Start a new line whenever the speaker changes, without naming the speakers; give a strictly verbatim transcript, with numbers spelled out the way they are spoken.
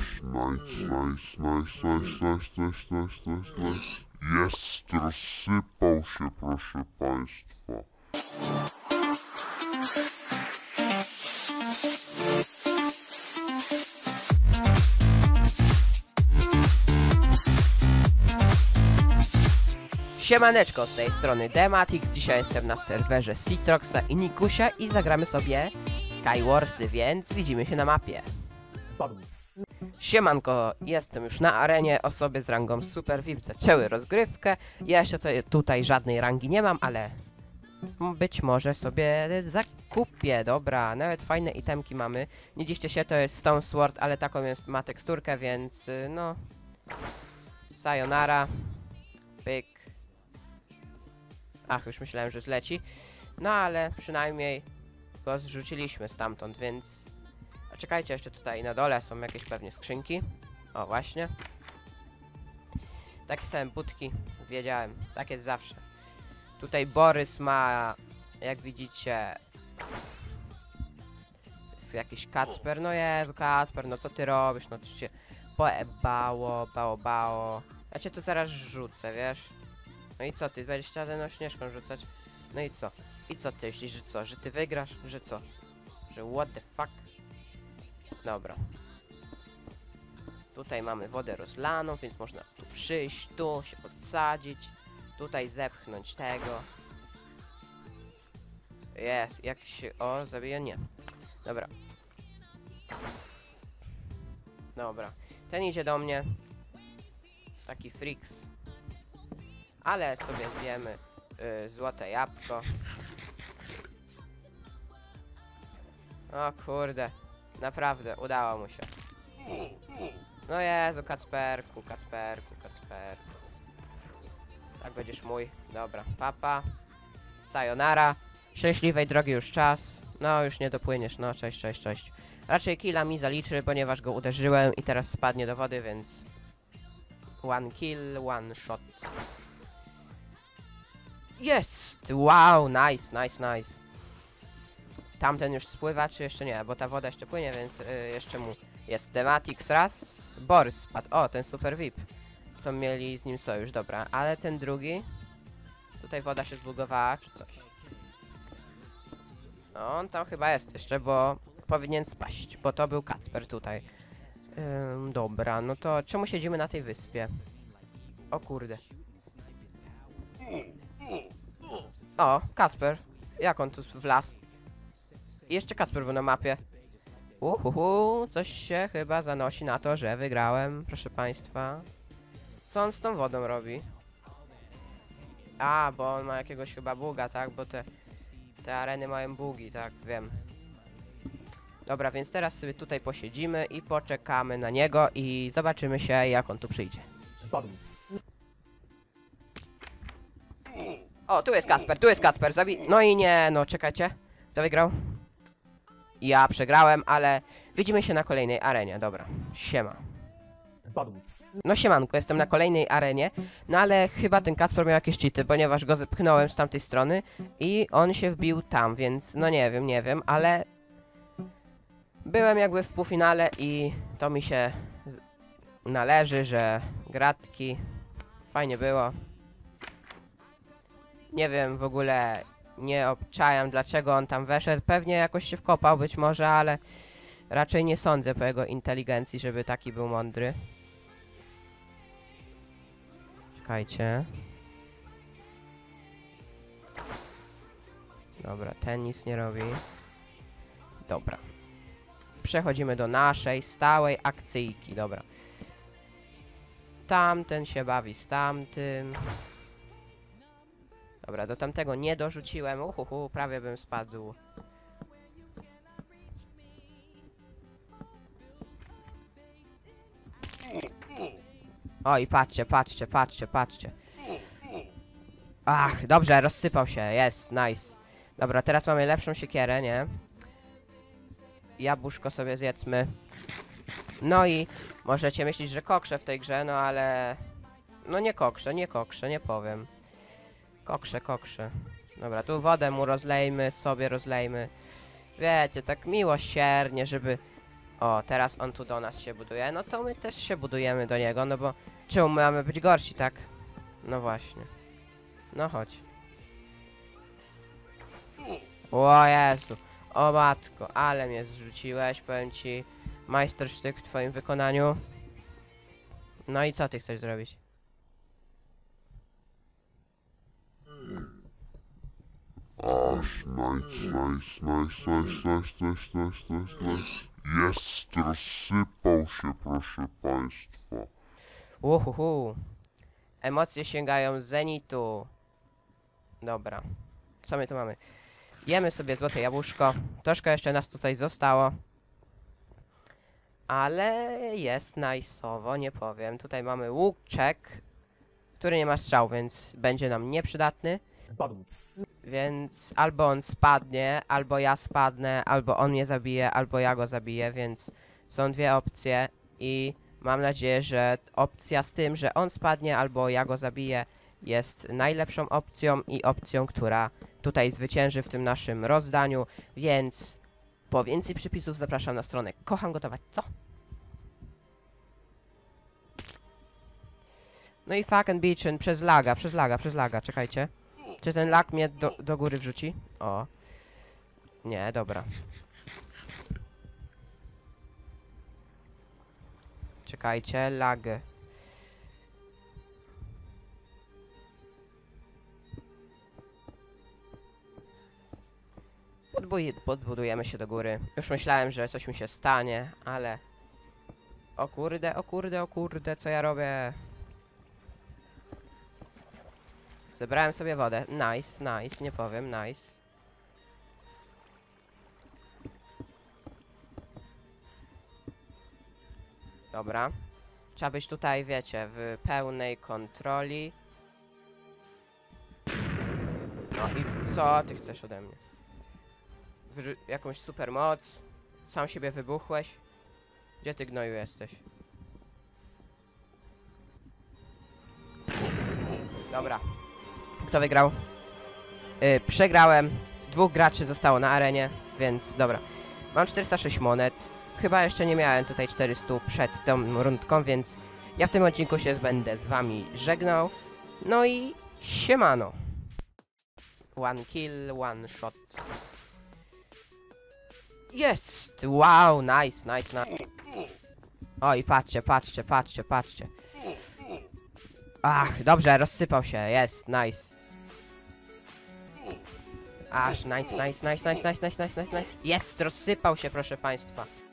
nice, nice, nice, nice, nice, nice, nice, nice, nice. Jest, rozsypał się, proszę państwa.
Siemaneczko, z tej strony Dematix. Dzisiaj jestem na serwerze Citroxa i Nikusia i zagramy sobie Skywarsy, więc widzimy się na mapie. Siemanko, jestem już na arenie. Osoby z rangą Super V I P zaczęły rozgrywkę. Ja jeszcze tutaj, tutaj żadnej rangi nie mam, ale być może sobie zakupię. Dobra, nawet fajne itemki mamy. Nie dziwcie się, to jest Stone Sword, ale taką jest, ma teksturkę, więc no... Sayonara. Pyk. Ach, już myślałem, że zleci. No ale przynajmniej go zrzuciliśmy stamtąd, więc... A czekajcie, jeszcze tutaj na dole są jakieś pewnie skrzynki. O, właśnie. Takie same budki, wiedziałem. Tak jest zawsze. Tutaj Borys ma, jak widzicie... Jest jakiś Kacper. No Jezu, Kacper, no co ty robisz? No to cię poebało, bało, bało. Ja cię tu zaraz rzucę, wiesz? No i co, ty będziesz chciał no śnieżką rzucać? No i co? I co ty myślisz, że co? Że ty wygrasz? Że co? Że what the fuck? Dobra. Tutaj mamy wodę rozlaną, więc można tu przyjść, tu się podsadzić. Tutaj zepchnąć tego. Jest, jak się... O, zabija? Nie. Dobra. Dobra. Ten idzie do mnie. Taki friks. Ale sobie zjemy yy, złote jabłko. O kurde. Naprawdę, udało mu się. No Jezu, Kacperku, Kacperku, Kacperku. Tak będziesz mój. Dobra, papa. Sayonara. Szczęśliwej drogi już czas. No, już nie dopłyniesz, no, cześć, cześć, cześć. Raczej killa mi zaliczy, ponieważ go uderzyłem i teraz spadnie do wody, więc... One kill, one shot. Jest! Wow, nice, nice, nice. Tamten już spływa, czy jeszcze nie? Bo ta woda jeszcze płynie, więc yy, jeszcze mu jest Dematix raz. Borys spadł. O, ten Super V I P. Co mieli z nim sojusz, dobra. Ale ten drugi... Tutaj woda się zbugowała, czy coś. No, on tam chyba jest jeszcze, bo powinien spaść, bo to był Kacper tutaj. Ym, dobra, no to czemu siedzimy na tej wyspie? O kurde. O, Kacper. Jak on tu wlazł? I jeszcze Kacper był na mapie. Uhuhu, coś się chyba zanosi na to, że wygrałem, proszę państwa. Co on z tą wodą robi? A, bo on ma jakiegoś chyba buga, tak? Bo te, te areny mają bugi, tak? Wiem. Dobra, więc teraz sobie tutaj posiedzimy i poczekamy na niego i zobaczymy się, jak on tu przyjdzie. O, tu jest Kacper, tu jest Kacper, zabi... No i nie, no czekajcie. Kto wygrał? Ja przegrałem, ale widzimy się na kolejnej arenie, dobra. Siema. No siemanko, jestem na kolejnej arenie, no ale chyba ten Kacper miał jakieś cheaty, ponieważ go zepchnąłem z tamtej strony i on się wbił tam, więc no nie wiem, nie wiem, ale... Byłem jakby w półfinale i to mi się należy, że gratki, fajnie było. Nie wiem w ogóle, nie obczajam dlaczego on tam weszedł, pewnie jakoś się wkopał być może, ale raczej nie sądzę po jego inteligencji, żeby taki był mądry. Czekajcie. Dobra, ten nic nie robi. Dobra. Przechodzimy do naszej stałej akcyjki, dobra. Tamten się bawi z tamtym. Dobra, do tamtego nie dorzuciłem. Uhuhu, prawie bym spadł. Oj, patrzcie, patrzcie, patrzcie, patrzcie. Ach, dobrze, rozsypał się, jest, nice. Dobra, teraz mamy lepszą siekierę, nie? Jabłuszko sobie zjedzmy. No i możecie myśleć, że kokrzę w tej grze, no ale... No nie kokrzę, nie kokrzę, nie powiem. Kokrzę, kokrzę. Dobra, tu wodę mu rozlejmy, sobie rozlejmy. Wiecie, tak miłosiernie, żeby O, teraz on tu do nas się buduje, no to my też się budujemy do niego, no bo czemu my mamy być gorsi, tak? No właśnie. No chodź. O Jezu, o matko, ale mnie zrzuciłeś, powiem ci, majstersztyk w twoim wykonaniu. No i co ty chcesz zrobić?
Aż nice, nice, nice, nice, nice, nice, nice, nice, nice. Jest, rozsypał się, proszę państwa.
Uhuhu. Emocje sięgają zenitu. Dobra. Co my tu mamy? Jemy sobie złote jabłuszko. Troszkę jeszcze nas tutaj zostało. Ale jest najsowo, nie powiem. Tutaj mamy łuczek, który nie ma strzał, więc będzie nam nieprzydatny. Więc albo on spadnie, albo ja spadnę, albo on mnie zabije, albo ja go zabiję, więc są dwie opcje i mam nadzieję, że opcja z tym, że on spadnie, albo ja go zabiję, jest najlepszą opcją i opcją, która tutaj zwycięży w tym naszym rozdaniu, więc po więcej przepisów zapraszam na stronę Kocham Gotować, co? No i fuck and bitchin przez laga, przez laga, przez laga, czekajcie. Czy ten lag mnie do, do góry wrzuci? O. Nie, dobra. Czekajcie, lag. Podbuj podbudujemy się do góry. Już myślałem, że coś mi się stanie, ale... O kurde, o kurde, o kurde, co ja robię? Zebrałem sobie wodę. Nice, nice, nie powiem, nice. Dobra. Trzeba być tutaj, wiecie, w pełnej kontroli. No i co ty chcesz ode mnie? Wyrzu jakąś super moc? Sam siebie wybuchłeś? Gdzie ty, gnoju, jesteś? Dobra. Kto wygrał? Yy, przegrałem. Dwóch graczy zostało na arenie, więc dobra. Mam czterysta sześć monet. Chyba jeszcze nie miałem tutaj czterysta przed tą rundką, więc ja w tym odcinku się będę z wami żegnał. No i siemano. One kill, one shot. Jest! Wow, nice, nice, nice. O i patrzcie, patrzcie, patrzcie, patrzcie. Ach, dobrze, rozsypał się, jest, nice. Aż, nice, nice, nice, nice, nice, nice, nice, nice, nice. Jest, rozsypał się, proszę państwa.